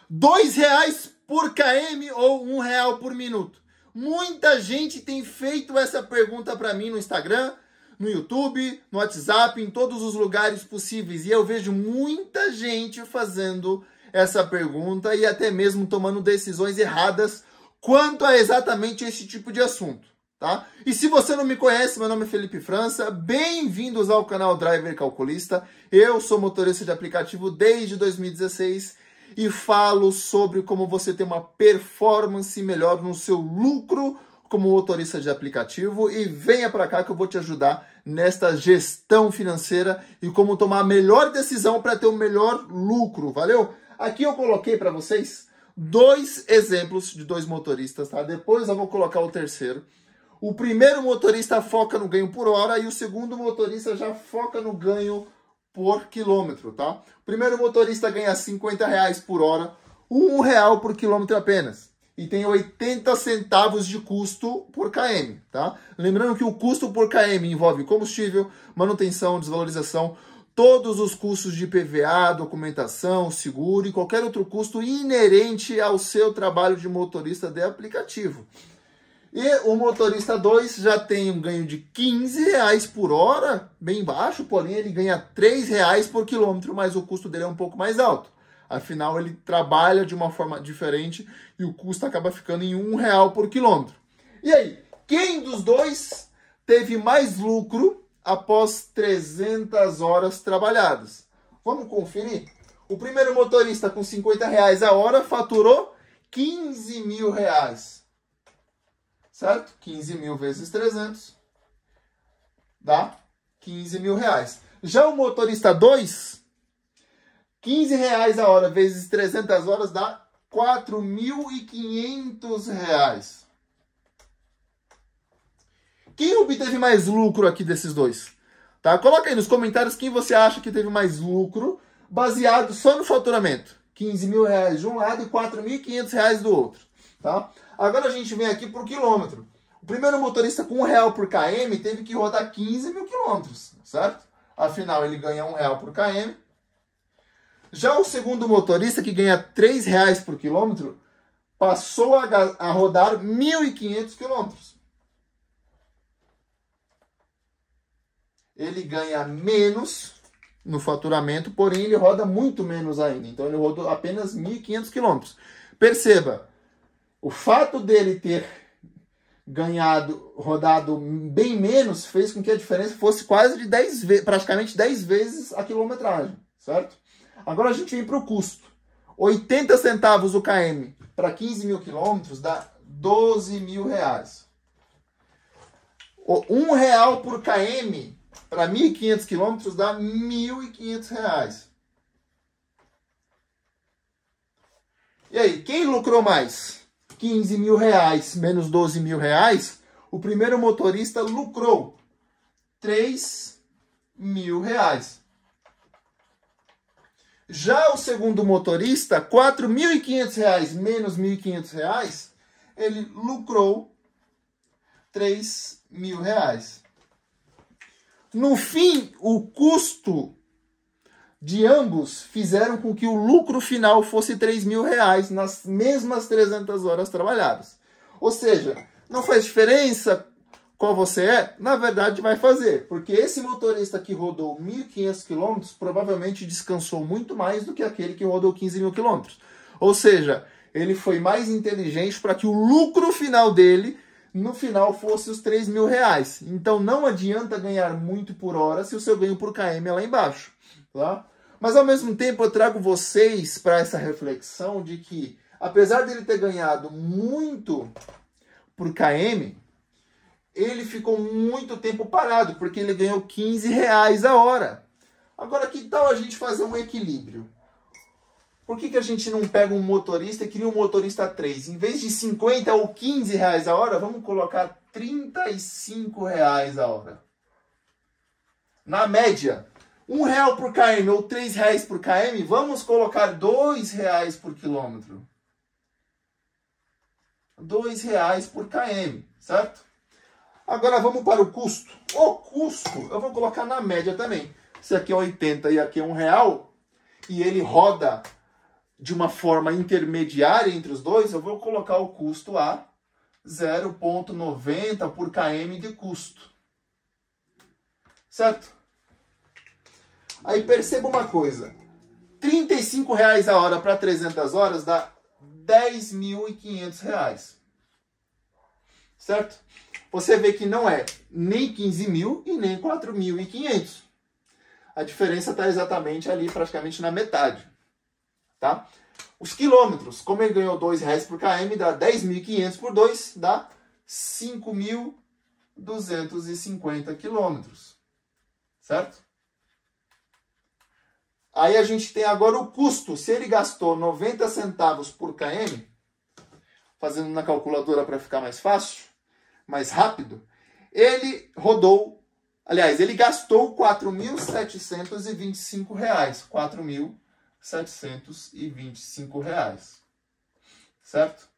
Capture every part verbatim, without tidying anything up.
Dois reais por quilômetro ou um real por minuto? Muita gente tem feito essa pergunta para mim no Instagram, no YouTube, no WhatsApp, em todos os lugares possíveis. E eu vejo muita gente fazendo essa pergunta e até mesmo tomando decisões erradas quanto a exatamente esse tipo de assunto, tá? E se você não me conhece, meu nome é Felipe França, bem-vindos ao canal Driver Calculista. Eu sou motorista de aplicativo desde dois mil e dezesseis e falo sobre como você ter uma performance melhor no seu lucro como motorista de aplicativo, e venha para cá que eu vou te ajudar nesta gestão financeira e como tomar a melhor decisão para ter o melhor lucro, valeu? Aqui eu coloquei para vocês dois exemplos de dois motoristas, tá? Depois eu vou colocar o terceiro. O primeiro motorista foca no ganho por hora e o segundo motorista já foca no ganho por quilômetro, tá? O primeiro motorista ganha cinquenta reais por hora, um real por quilômetro apenas. E tem oitenta centavos de custo por quilômetro, tá? Lembrando que o custo por quilômetro envolve combustível, manutenção, desvalorização, todos os custos de I P V A, documentação, seguro e qualquer outro custo inerente ao seu trabalho de motorista de aplicativo. E o motorista dois já tem um ganho de quinze reais por hora, bem baixo, porém ele ganha três reais por quilômetro, mas o custo dele é um pouco mais alto. Afinal, ele trabalha de uma forma diferente e o custo acaba ficando em um real por quilômetro. E aí, quem dos dois teve mais lucro após trezentas horas trabalhadas? Vamos conferir? O primeiro motorista com cinquenta reais a hora faturou quinze mil reais. Certo? quinze mil vezes trezentos dá quinze mil reais. Já o motorista dois, quinze reais a hora vezes trezentas horas dá quatro mil e quinhentos reais. Quem obteve mais lucro aqui desses dois? Tá? Coloca aí nos comentários quem você acha que teve mais lucro baseado só no faturamento. quinze mil reais de um lado e quatro mil e quinhentos reais do outro. Tá? Agora a gente vem aqui por quilômetro. O primeiro motorista com um real por quilômetro teve que rodar quinze mil quilômetros, certo? Afinal, ele ganha um real por quilômetro. Já o segundo motorista, que ganha três reais por quilômetro, passou a, a rodar mil e quinhentos quilômetros. Ele ganha menos no faturamento, porém ele roda muito menos ainda. Então ele rodou apenas mil e quinhentos quilômetros. Perceba, o fato dele ter ganhado, rodado bem menos, fez com que a diferença fosse quase de dez vezes, praticamente dez vezes a quilometragem, certo? Agora a gente vem para o custo. oitenta centavos o quilômetro para quinze mil quilômetros dá doze mil reais. um real por quilômetro para mil e quinhentos quilômetros dá mil e quinhentos reais. E aí, quem lucrou mais? quinze mil reais menos doze mil reais, o primeiro motorista lucrou três mil reais. Já o segundo motorista, quatro mil e quinhentos reais menos mil e quinhentos reais, ele lucrou três mil reais. No fim, o custo de ambos fizeram com que o lucro final fosse três mil reais nas mesmas trezentas horas trabalhadas. Ou seja, não faz diferença qual você é? Na verdade vai fazer, porque esse motorista que rodou mil e quinhentos quilômetros provavelmente descansou muito mais do que aquele que rodou quinze mil quilômetros. Ou seja, ele foi mais inteligente para que o lucro final dele, no final, fosse os três mil reais. Então não adianta ganhar muito por hora se o seu ganho por quilômetro é lá embaixo. Tá? Mas ao mesmo tempo eu trago vocês para essa reflexão de que, apesar dele ter ganhado muito por quilômetro, ele ficou muito tempo parado, porque ele ganhou quinze reais a hora. Agora, que tal a gente fazer um equilíbrio? Por que que a gente não pega um motorista e cria um motorista três? Em vez de cinquenta ou quinze reais a hora, vamos colocar trinta e cinco reais a hora. Na média, um real por quilômetro ou três reais por quilômetro, vamos colocar dois reais por quilômetro. dois reais por quilômetro, certo? Agora vamos para o custo. O custo, eu vou colocar na média também. Se aqui é oitenta e aqui é um real, e ele roda de uma forma intermediária entre os dois, eu vou colocar o custo a zero vírgula noventa por quilômetro de custo. Certo? Aí perceba uma coisa. trinta e cinco reais a hora para trezentas horas dá dez mil e quinhentos reais. Certo? Você vê que não é nem quinze mil e nem quatro mil e quinhentos. A diferença está exatamente ali, praticamente na metade. Tá? Os quilômetros, como ele ganhou dois reais por quilômetro, dá dez mil e quinhentos por dois, dá cinco mil duzentos e cinquenta quilômetros. Certo? Aí a gente tem agora o custo. Se ele gastou noventa centavos por quilômetro, fazendo na calculadora para ficar mais fácil, mais rápido, ele rodou, aliás, ele gastou quatro mil setecentos e vinte e cinco reais. quatro mil setecentos e vinte e cinco reais. Certo?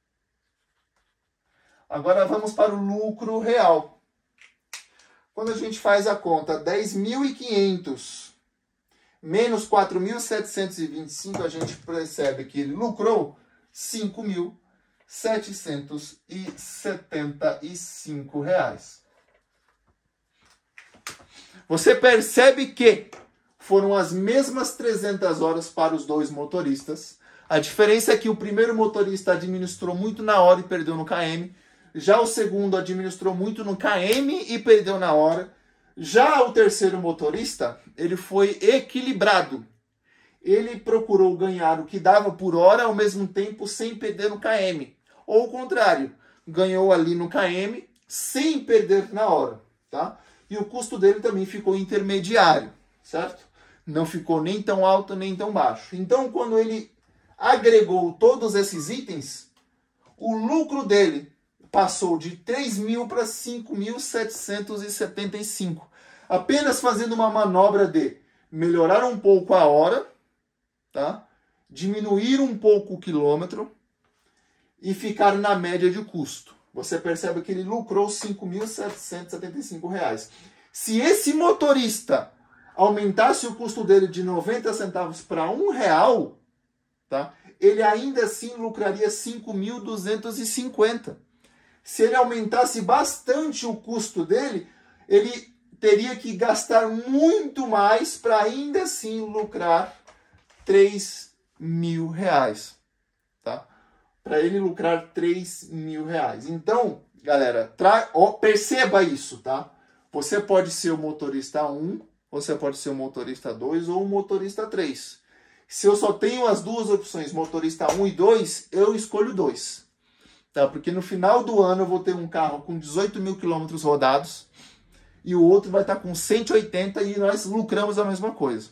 Agora vamos para o lucro real. Quando a gente faz a conta dez mil e quinhentos menos quatro mil setecentos e vinte e cinco, a gente percebe que ele lucrou cinco mil setecentos e setenta e cinco reais. Você percebe que foram as mesmas trezentas horas para os dois motoristas. A diferença é que o primeiro motorista administrou muito na hora e perdeu no quilômetro. Já o segundo administrou muito no quilômetro e perdeu na hora. Já o terceiro motorista, ele foi equilibrado. Ele procurou ganhar o que dava por hora, ao mesmo tempo sem perder no quilômetro. Ou o contrário, ganhou ali no quilômetro sem perder na hora. Tá? E o custo dele também ficou intermediário, certo? Não ficou nem tão alto nem tão baixo. Então, quando ele agregou todos esses itens, o lucro dele passou de três mil para cinco mil setecentos e setenta e cinco. Apenas fazendo uma manobra de melhorar um pouco a hora, tá? Diminuir um pouco o quilômetro e ficar na média de custo. Você percebe que ele lucrou cinco mil setecentos e setenta e cinco reais. Se esse motorista aumentasse o custo dele de noventa centavos para um real, tá? Ele ainda assim lucraria cinco mil duzentos e cinquenta. Se ele aumentasse bastante o custo dele, ele teria que gastar muito mais para ainda assim lucrar três mil reais. Tá? Para ele lucrar três mil reais. Então, galera, tra... oh, perceba isso, tá? Você pode ser o motorista um, você pode ser o motorista dois ou o motorista três. Se eu só tenho as duas opções, motorista um e dois, eu escolho dois. Tá? Porque no final do ano eu vou ter um carro com dezoito mil quilômetros rodados e o outro vai estar com cento e oitenta e nós lucramos a mesma coisa.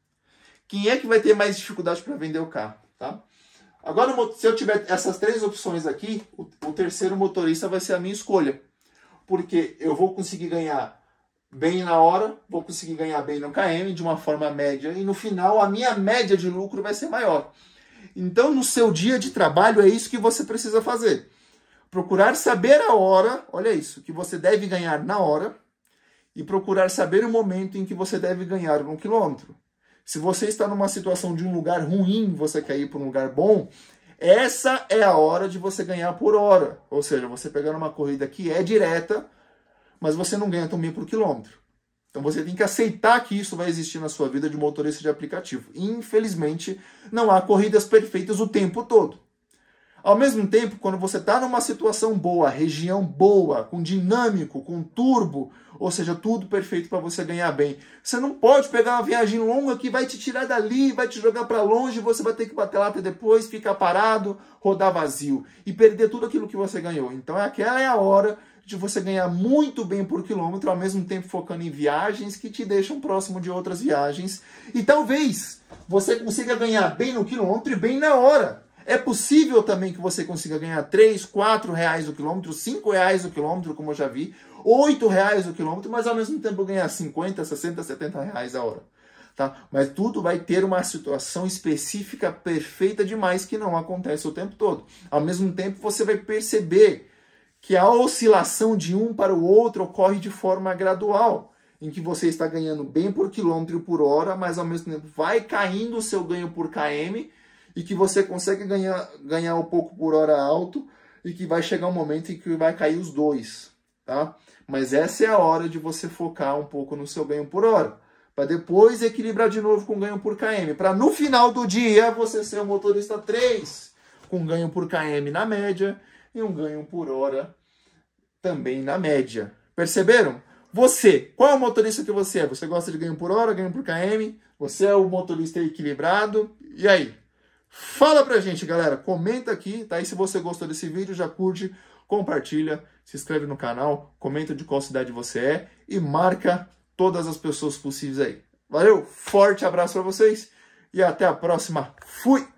Quem é que vai ter mais dificuldade para vender o carro? Tá? Agora, se eu tiver essas três opções aqui, o, o terceiro motorista vai ser a minha escolha. Porque eu vou conseguir ganhar bem na hora, vou conseguir ganhar bem no quilômetro, de uma forma média, e no final a minha média de lucro vai ser maior. Então, no seu dia de trabalho, é isso que você precisa fazer. Procurar saber a hora, olha isso, que você deve ganhar na hora, e procurar saber o momento em que você deve ganhar no quilômetro. Se você está numa situação de um lugar ruim, você quer ir para um lugar bom, essa é a hora de você ganhar por hora. Ou seja, você pegar uma corrida que é direta, mas você não ganha tão bem por quilômetro. Então você tem que aceitar que isso vai existir na sua vida de motorista de aplicativo. Infelizmente, não há corridas perfeitas o tempo todo. Ao mesmo tempo, quando você está numa situação boa, região boa, com dinâmico, com turbo, ou seja, tudo perfeito para você ganhar bem, você não pode pegar uma viagem longa que vai te tirar dali, vai te jogar para longe, você vai ter que bater lata depois, ficar parado, rodar vazio e perder tudo aquilo que você ganhou. Então aquela é a hora de você ganhar muito bem por quilômetro, ao mesmo tempo focando em viagens que te deixam próximo de outras viagens. E talvez você consiga ganhar bem no quilômetro e bem na hora. É possível também que você consiga ganhar três, quatro reais o quilômetro, cinco reais o quilômetro, como eu já vi, oito reais o quilômetro, mas ao mesmo tempo ganhar cinquenta, sessenta, setenta reais a hora. Tá? Mas tudo vai ter uma situação específica perfeita demais que não acontece o tempo todo. Ao mesmo tempo você vai perceber que a oscilação de um para o outro ocorre de forma gradual, em que você está ganhando bem por quilômetro por hora, mas ao mesmo tempo vai caindo o seu ganho por quilômetro, e que você consegue ganhar, ganhar um pouco por hora alto e que vai chegar um momento em que vai cair os dois, tá? Mas essa é a hora de você focar um pouco no seu ganho por hora, para depois equilibrar de novo com ganho por km, para no final do dia você ser um motorista três, com ganho por km na média e um ganho por hora também na média. Perceberam? Você, qual é o motorista que você é? Você gosta de ganho por hora, ganho por km? Você é o motorista equilibrado? E aí? Fala pra gente, galera. Comenta aqui, tá? E se você gostou desse vídeo, já curte, compartilha, se inscreve no canal, comenta de qual cidade você é e marca todas as pessoas possíveis aí. Valeu, forte abraço pra vocês e até a próxima. Fui!